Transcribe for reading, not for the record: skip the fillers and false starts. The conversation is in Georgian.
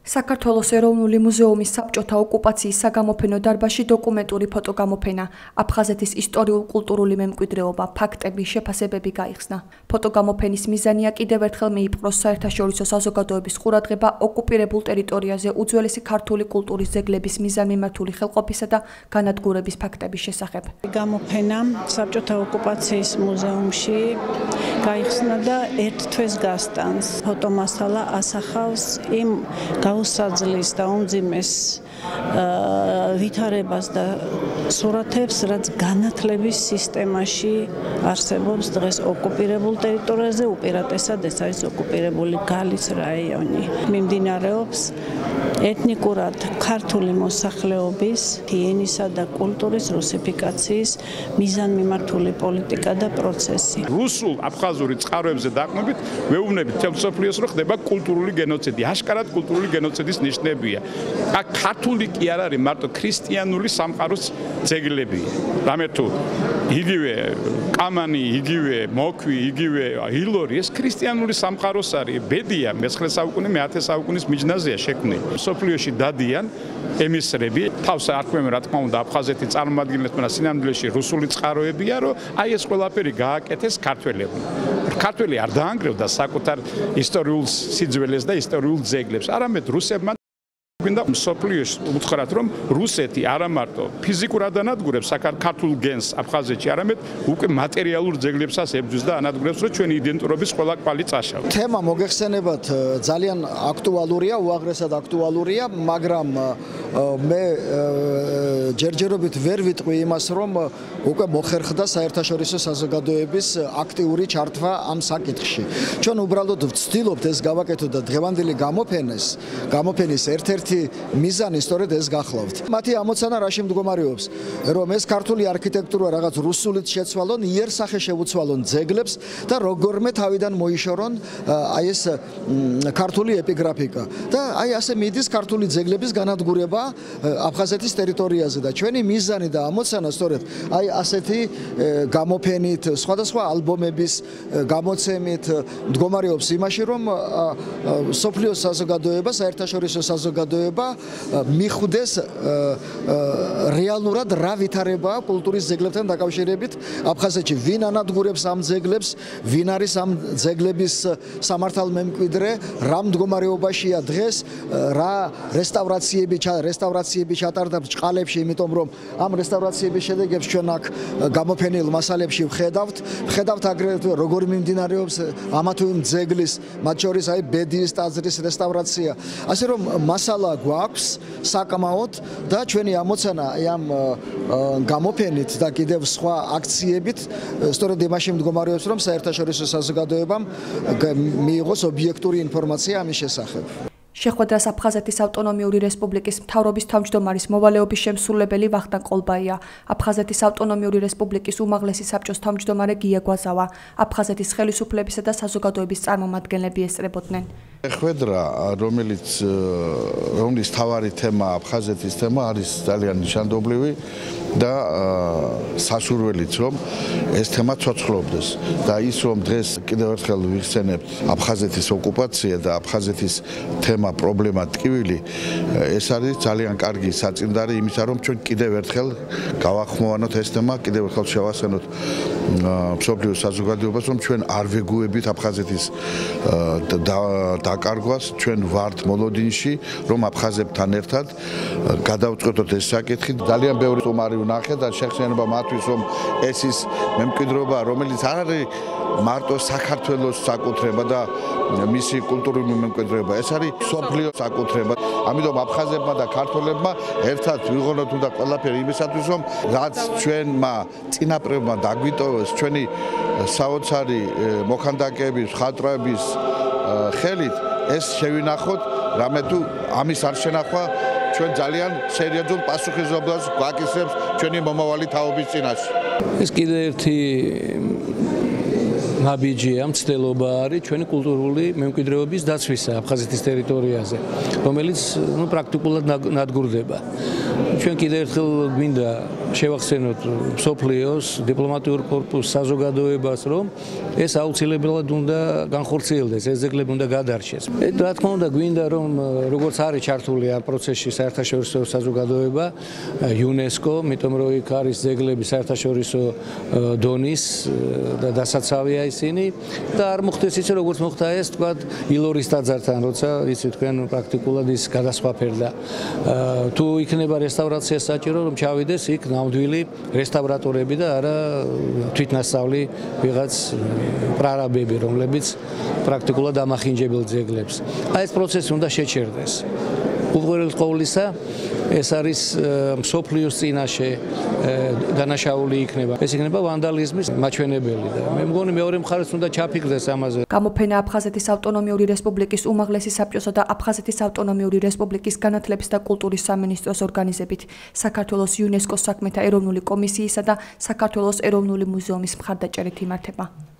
საქართველოს ეროვნული მუზეუმის საბჭოთა ოკუპაციის საგამოფენო დარბაზში დოკუმენტური ფოტოგამოფენა, აფხაზეთის ისტორიულ-კულტურული მემკვიდრეობა, ფაქტები, შეფასებები გაიხსნა. ფოტოგამოფენის მიზანია კიდევ ერთხელ მიიპყროს საერთაშორისო საზოგადოების ყურადღება ოკუპირებულ ტერიტორიაზე უძველესი ქართული კულტურის ძეგლების მიზანმიმართული ხელყოფისა და განადგურების ფაქტების შესახებ. გამოფენა საბჭოთა ოკუპაციის მუზეუმში გაიხსნა და ერთ თვეს გასტანს. ფოტომასალა ასახავს იმ გაუსაძლის და უმძიმეს ვითარებას და სურათებს, რაც განათლების სისტემაში არსებობს დღეს ოკუპირებულ ტერიტორიაზე, უპირატესად ეს არის ოკუპირებული გალის რაიონი. მიმდინარეობს ეთნიკურად ქართული მოსახლეობის ენისა და კულტურის რუსიფიკაციის მიზანმიმართული პოლიტიკა და პროცესი. რუსულ აფხაზური წყაროებზე დაყრდნობით ვეუბნებით მთელ მსოფლიოს, რომ ხდება კულტურული გენოციდი, აშკარად კულტურული გენოციდის ნიშნებია. აქ ქართული კი არ არის მარტო ქრისტიანული სამყაროს ძეგლებია. რამე თუ იგივე კამანი, იგივე მოქვი, იგივე ილორი, ეს ქრისტიანული სამყაროს არის. ბედია მე-19 საუკუნე, მე-10 საუკუნის მიჯნაზეა შექმნილი. მსოფლიოში დადიან ემისრები, თავს არქმევენ რა თქმა უნდა აფხაზეთი წარმომადგენლებმა სინამდვილეში რუსული წყაროებია, რომ აი ეს ყველაფერი გააკეთეს ქართველებმა. ქართველი არ დაანგრევდა საკუთარ ისტორიულ სიძველეს და ისტორიულ ძეგლებს, არამედ რუსებმა გვინდა მსოფლიოში უთხრათ, რომ რუსეთი არა მარტო ფიზიკურად ანადგურებს ქართულ გენს აფხაზეთში, არამედ უკვე მატერიალურ ძეგლებსაც ებრძვის და ანადგურებს, რომ ჩვენი იდენტურობის ყველა კვალი წაშავა. თემა მოგეხსენებათ ძალიან აქტუალურია, უაღრესად აქტუალურია, მაგრამ მე ჯერჯერობით ვერ ვიტყვი იმას, რომ უკვე მოხერხდა საერთაშორისო საზოგადოების აქტიური ჩართვა ამ საკითხში. ჩვენ უბრალოდ ვცდილობთ ეს გავაკეთოთ და დღევანდელი გამოფენის ერთ-ერთი მიზანი სწორედ ეს გახლავთ. მათი ამოცანა რაში მდგომარეობს, რომ ეს ქართული არქიტექტურა რაღაც რუსულით შეცვალონ, იერსახე შეუცვალონ ძეგლებს და როგორმე თავიდან მოიშორონ აი ეს ქართული ეპიგრაფიკა. და აი ასე მიდის ქართული ძეგლების განადგურება აფხაზეთის ტერიტორიაზე და ჩვენი მიზანი და ამოცანა სწორედ აი ასეთი გამოფენით, სხვადასხვა ალბომების გამოცემით მდგომარეობს იმაში, რომ სოფლიოს საზოგადოება, საერთაშორისო საზოგადოება მიხვდეს რეალურად რა ვითარებაა კულტურის ძეგლებთან დაკავშირებით აფხაზეთში, ვინ ანადგურებს ამ ძეგლებს, ვინ არის ამ ძეგლების სამართალმემკვიდრე, რა მდგომარეობაშია დღეს, რა რესტავრაციები ჩატარდა ბრჭყალებში, იმიტომ რომ ამ რესტავრაციების შედეგებს ჩვენ აქ გამოფენილ მასალებში ვხედავთ აგრეთვე როგორ მიმდინარეობს ამა თუ იმ ძეგლის, მათ შორის აი ბედიის ტაძრის რესტავრაცია. ასე რომ მასალა გვაქვს საკმაოდ და ჩვენი ამოცანა ამ გამოფენით და კიდევ სხვა აქციებით სწორედ იმაში მდგომარეობს, რომ საერთაშორისო საზოგადოებამ მიიღოს ობიექტური ინფორმაცია ამის შესახებ. შეხვედრას აფხაზეთის ავტონომიური რესპუბლიკის მთავრობის თავმჯდომარის მოვალეობის შემსრულებელი ვახტანგ ყოლბაია, აფხაზეთის ავტონომიური რესპუბლიკის უმაღლესი საბჭოს თავმჯდომარე გია გვაზავა, აფხაზეთის ხელისუფლებისა და საზოგადოების წარმომადგენლები ესწრებოდნენ. შეხვედრა, რომლის მთავარი თემა აფხაზეთის თემა არის ძალიან ნიშანდობლივი და სასურველიც, რომ ეს თემა ცოცხლობდეს და ის რომ დღეს კიდევ ერთხელ ვიხსენებთ აფხაზეთის ოკუპაცია და აფხაზეთის თემა პრობლემა ტკივილი, ეს არის ძალიან კარგი საწინდარი იმისა, რომ ჩვენ კიდევ ერთხელ გავახმოვანოთ ეს თემა, კიდევ ერთხელ შევასწავლოთ მსოფლიო საზოგადოებას, რომ ჩვენ არ ვეგუებით აფხაზეთის დაკარგვას, ჩვენ ვართ მოლოდინში, რომ აფხაზებთან ერთად გადავწყვეტოთ ეს საკითხი. ძალიან ბევრი სტუმარი ვნახე და შეხსენება მათთვის, რომ ეს ის მემკვიდრეობა, რომელიც არ არის მარტო საქართველოს საკუთრება და მისი კულტურული მემკვიდრეობა, ეს არის მსოფლიოს საკუთრება. ამიტომ აფხაზებმა და ქართველებმა ერთად ვიღონოთ უნდა ყველაფერი იმისათვის, რომ რაც ჩვენმა წინაპრებმა დაგვიტოვეს ჩვენი საოცარი მოქანდაკეების, ხატრების ხელით ეს შევინახოთ, რამე თუ ამის არ შენახვა ჩვენ ძალიან სერიოზულ პასუხისმგებლობას გვაკისრებს ჩვენი მომავალი თაობის წინაშე. ეს კიდე ერთი ნაბიჯია, მცდელობა არის ჩვენი კულტურული მემკვიდრეობის დაცვისა აფხაზეთის ტერიტორიაზე, რომელიც პრაქტიკულად ნადგურდება. ჩვენ კიდევ ერთხელ გვინდა შევახსენოთ მსოფლიოს დიპლომატიურ კორპუსს, საზოგადოებას, რომ ეს აუცილებლად უნდა განხორციელდეს, ეს ძეგლები უნდა გადარჩეს. რა თქმა უნდა, გვინდა რომ როგორც არის ჩართული ამ პროცესში საერთაშორისო საზოგადოება, UNESCO, იმიტომ რომ იქ არის ძეგლები საერთაშორისო დონის და დასაცავია ისინი და არ მოხდეს ისე როგორც მოხდა ეს, თქვა ილორის ტაძართან, როცა იცი თქვენ პრაქტიკულად ის გადასხვაფერდა. თუ იქნება რესტავრაცია საჭირო, რომ ჩავიდეს იქ ნამდვილი რესტავრატორები და არა თვითნასწავლი ვიღაც პრარაბები, რომლებიც პრაქტიკულად ამახინჯებელ ძეგლებს. აი ეს პროცესი უნდა შეჩერდეს. უპირველეს ყოვლისა, ეს არის მსოფლიოს წინაშე დანაშაული იქნება. ეს იქნება ვანდალიზმის მაჩვენებელი და მე მგონი მეორე მხარეს უნდა ჩაფიქრდეს ამაზე. გამოფენა აფხაზეთის ავტონომიური რესპუბლიკის უმაღლესი საბჭოსა და აფხაზეთის ავტონომიური რესპუბლიკის განათლების და კულტურის სამინისტროს ორგანიზებით, საქართველოს იუნესკოს საქმეთა ეროვნული კომისიისა და საქართველოს ეროვნული მუზეუმის მხარდაჭერით იმართება.